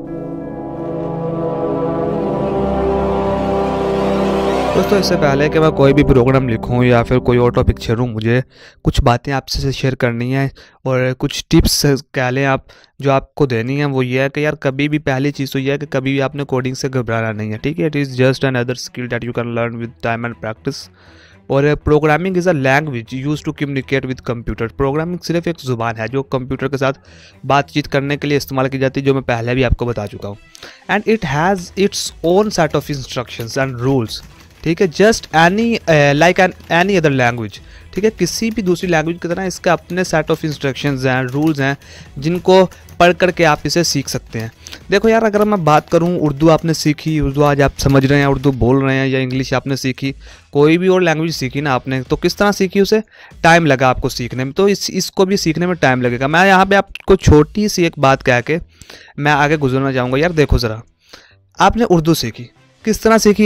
दोस्तों इससे पहले कि मैं कोई भी प्रोग्राम लिखूं या फिर कोई और टॉपिक छेड़ूं, मुझे कुछ बातें आपसे शेयर करनी है और कुछ टिप्स कह लें आप जो आपको देनी है। वो ये है कि यार कभी भी, पहली चीज़ तो ये है कि कभी भी आपने कोडिंग से घबराना नहीं है, ठीक है। It is just another skill that you can learn with time and practice. और programming is a language use to communicate with computer. Programming सिर्फ एक ज़ुबान है जो कंप्यूटर के साथ बातचीत करने के लिए इस्तेमाल की जाती है, जो मैं पहले भी आपको बता चुका हूँ। And it has its own set of instructions and rules, ठीक है। Just any like any other language, ठीक है। किसी भी दूसरी लैंग्वेज की तरह इसका अपने सेट ऑफ इंस्ट्रक्शंस हैं, रूल्स हैं, जिनको पढ़ करके आप इसे सीख सकते हैं। देखो यार, अगर मैं बात करूं, उर्दू आपने सीखी, उर्दू आज आप समझ रहे हैं, उर्दू बोल रहे हैं, या इंग्लिश आपने सीखी, कोई भी और लैंग्वेज सीखी ना आपने, तो किस तरह सीखी, उसे टाइम लगा आपको सीखने में, तो इसको भी सीखने में टाइम लगेगा। मैं यहाँ पे आपको छोटी सी एक बात कह के मैं आगे गुजरना चाहूँगा। यार देखो ज़रा, आपने उर्दू सीखी, किस तरह सीखी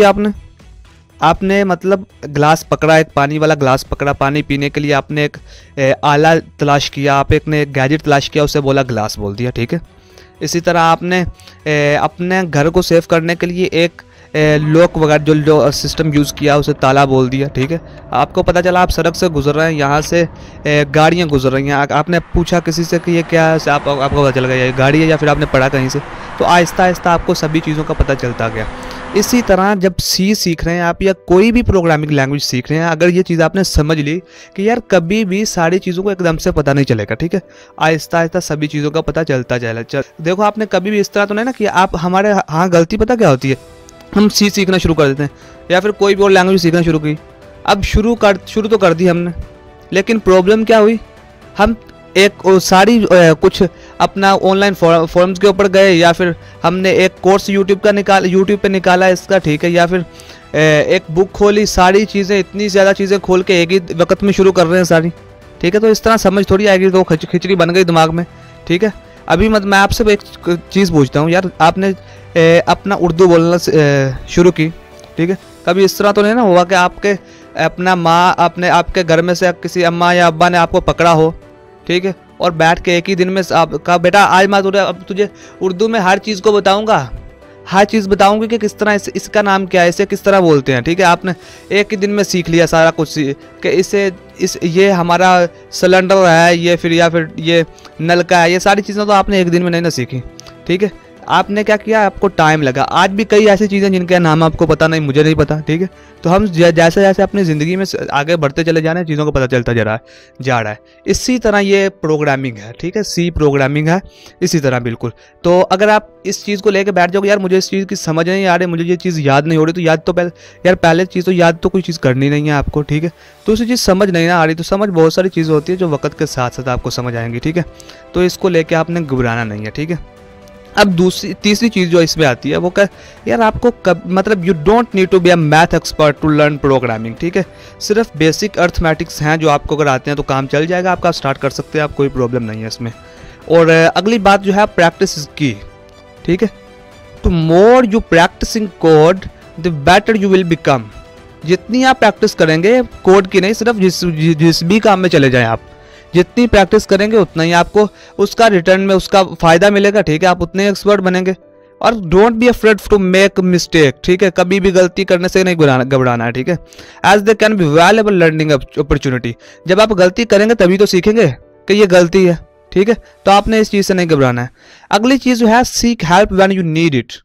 आपने मतलब गिलास पकड़ा, एक पानी वाला गिलास पकड़ा, पानी पीने के लिए आपने एक आला तलाश किया, आप एक ने एक गैजेट तलाश किया, उसे बोला गिलास बोल दिया, ठीक है। इसी तरह आपने अपने घर को सेव करने के लिए एक लॉक वगैरह जो सिस्टम यूज़ किया, उसे ताला बोल दिया, ठीक है। आपको पता चला आप सड़क से गुजर रहे हैं, यहाँ से गाड़ियाँ गुजर रही हैं, आपने पूछा किसी से कि ये क्या है, आपको पता चल गया ये गाड़ी है, या फिर आपने पढ़ा कहीं से, तो आहिस्ता आहिस्ता आपको सभी चीज़ों का पता चलता गया। इसी तरह जब सी सीख रहे हैं आप या कोई भी प्रोग्रामिंग लैंग्वेज सीख रहे हैं, अगर ये चीज़ आपने समझ ली कि यार कभी भी सारी चीज़ों को एकदम से पता नहीं चलेगा, ठीक है। आहिस्ता आहिस्ता सभी चीज़ों का पता चलता जाएगा। देखो, आपने कभी भी इस तरह तो नहीं ना कि आप हमारे हाँ गलती पता क्या होती है, हम सी सीखना शुरू कर देते हैं या फिर कोई भी और लैंग्वेज सीखना शुरू की। अब शुरू तो कर दी हमने, लेकिन प्रॉब्लम क्या हुई, हम एक सारी कुछ अपना ऑनलाइन फॉर्म्स के ऊपर गए, या फिर हमने एक कोर्स यूट्यूब पे निकाला इसका, ठीक है, या फिर एक बुक खोली, सारी चीज़ें, इतनी ज़्यादा चीज़ें खोल के एक ही वक्त में शुरू कर रहे हैं सारी, ठीक है। तो इस तरह समझ थोड़ी आएगी, तो खिचड़ी बन गई दिमाग में, ठीक है। अभी मैं आपसे एक चीज़ पूछता हूँ यार, आपने अपना उर्दू बोलना शुरू की, ठीक है, कभी इस तरह तो नहीं ना हुआ कि आपके घर में से किसी अम्मा या अब्बा ने आपको पकड़ा हो, ठीक है, और बैठ के एक ही दिन में कहा बेटा आज मैं अब तुझे उर्दू में हर चीज़ को बताऊंगा, हर चीज़ बताऊंगी कि किस तरह इसका नाम क्या है, इसे किस तरह बोलते हैं, ठीक है। आपने एक ही दिन में सीख लिया सारा कुछ कि ये हमारा सिलेंडर है, ये फिर या फिर ये नल का है, ये सारी चीज़ें तो आपने एक दिन में नहीं ना सीखी, ठीक है। आपने क्या किया, आपको टाइम लगा। आज भी कई ऐसी चीज़ें जिनके नाम आपको पता नहीं, मुझे नहीं पता, ठीक है। तो हम जैसे जैसे अपनी ज़िंदगी में आगे बढ़ते चले जा रहे हैं, चीज़ों को पता चलता जा रहा है। इसी तरह ये प्रोग्रामिंग है, ठीक है, सी प्रोग्रामिंग है, इसी तरह बिल्कुल। तो अगर आप इस चीज़ को लेकर बैठ जाओगे, यार मुझे इस चीज़ की समझ नहीं आ रही, मुझे ये चीज़ याद नहीं हो रही, तो याद तो पहले चीज़ तो याद तो कोई चीज़ करनी नहीं है आपको, ठीक है। तो उसी चीज़ समझ नहीं ना आ रही, तो समझ बहुत सारी चीज़ें होती है जो वक्त के साथ साथ आपको समझ आएंगी, ठीक है। तो इसको लेकर आपने घबराना नहीं है, ठीक है। अब तीसरी चीज़ जो इसमें आती है वो क्या, यार आपको मतलब you don't need to be a math expert to learn programming, ठीक है। सिर्फ बेसिक अर्थमेटिक्स हैं जो आपको अगर आते हैं तो काम चल जाएगा आपका, स्टार्ट कर सकते हैं आप, कोई प्रॉब्लम नहीं है इसमें। और अगली बात जो है, प्रैक्टिस की, ठीक है। तो more you practicing code the better you will become. जितनी आप प्रैक्टिस करेंगे कोड की नहीं, सिर्फ जिस भी काम में चले जाएं आप, जितनी प्रैक्टिस करेंगे उतना ही आपको उसका रिटर्न में उसका फ़ायदा मिलेगा, ठीक है। आप उतने एक्सपर्ट बनेंगे। और don't be afraid to make mistake, ठीक है, कभी भी गलती करने से नहीं घबराना है, ठीक है। As they can be valuable learning opportunity. जब आप गलती करेंगे तभी तो सीखेंगे कि ये गलती है, ठीक है। तो आपने इस चीज़ से नहीं घबराना है। अगली चीज़ जो है, seek help when you need it.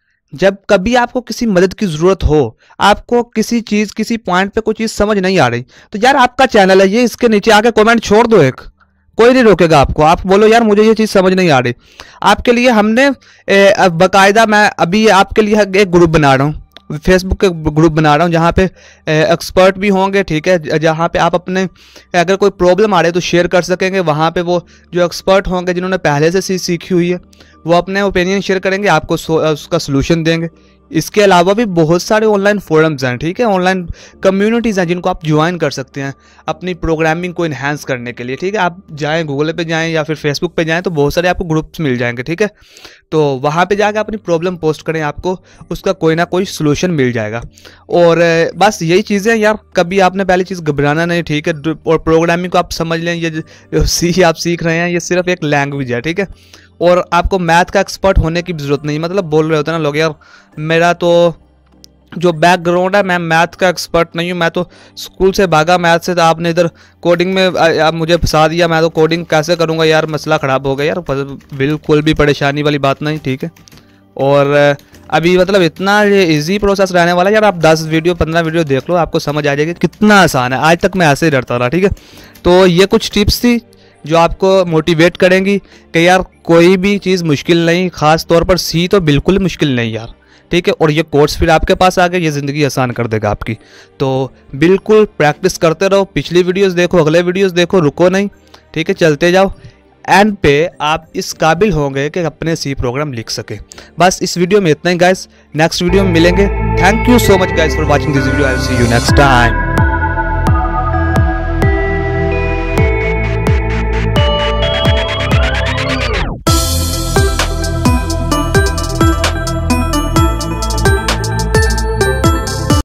जब कभी आपको किसी मदद की ज़रूरत हो, आपको किसी पॉइंट पे कोई चीज़ समझ नहीं आ रही, तो यार आपका चैनल है ये, इसके नीचे आके कमेंट छोड़ दो, एक कोई नहीं रोकेगा आपको। आप बोलो यार मुझे ये चीज़ समझ नहीं आ रही, आपके लिए हमने बाकायदा, मैं अभी आपके लिए एक ग्रुप बना रहा हूँ, फेसबुक के ग्रुप बना रहा हूँ, जहाँ पे एक्सपर्ट भी होंगे, ठीक है, जहाँ पे आप अपने अगर कोई प्रॉब्लम आ रही है तो शेयर कर सकेंगे। वहाँ पे वो जो एक्सपर्ट होंगे जिन्होंने पहले से सीखी हुई है, वो अपने ओपिनियन शेयर करेंगे, आपको उसका सलूशन देंगे। इसके अलावा भी बहुत सारे ऑनलाइन फोरम्स हैं, ठीक है, ऑनलाइन कम्युनिटीज़ हैं जिनको आप ज्वाइन कर सकते हैं अपनी प्रोग्रामिंग को इन्हांस करने के लिए, ठीक है। आप जाएँ गूगल पे जाएँ या फिर फेसबुक पे जाएँ तो बहुत सारे आपको ग्रुप्स मिल जाएंगे, ठीक है। तो वहाँ पे जाकर अपनी प्रॉब्लम पोस्ट करें, आपको उसका कोई ना कोई सलूशन मिल जाएगा। और बस यही चीज़ें यार, कभी आपने पहली चीज़ घबराना नहीं, ठीक है। और प्रोग्रामिंग को आप समझ लें, ये सी आप सीख रहे हैं, ये सिर्फ एक लैंग्वेज है, ठीक है। और आपको मैथ का एक्सपर्ट होने की भी ज़रूरत नहीं। मतलब बोल रहे होते हैं ना लोग, यार मेरा तो जो बैकग्राउंड है, मैं मैथ का एक्सपर्ट नहीं हूँ, मैं तो स्कूल से भागा मैथ से, तो आपने इधर कोडिंग में आप मुझे फंसा दिया, मैं तो कोडिंग कैसे करूँगा यार, मसला ख़राब हो गया यार। बिल्कुल भी परेशानी वाली बात नहीं, ठीक है। और अभी मतलब इतना ये इजी प्रोसेस रहने वाला है यार, आप 10 वीडियो 15 वीडियो देख लो, आपको समझ आ जाएगी कितना आसान है। आज तक मैं ऐसे ही डरता रहा, ठीक है। तो ये कुछ टिप्स थी जो आपको मोटिवेट करेंगी कि यार कोई भी चीज़ मुश्किल नहीं, ख़ास तौर पर सी तो बिल्कुल मुश्किल नहीं यार, ठीक है। और ये कोर्स फिर आपके पास आ गए, ये ज़िंदगी आसान कर देगा आपकी। तो बिल्कुल प्रैक्टिस करते रहो, पिछली वीडियोस देखो, अगले वीडियोस देखो, रुको नहीं, ठीक है, चलते जाओ। एंड पे आप इस काबिल होंगे कि अपने सी प्रोग्राम लिख सके। बस इस वीडियो में इतना ही गाइस, नेक्स्ट वीडियो में मिलेंगे। Thank you so much guys for watching this video, I will see you next time.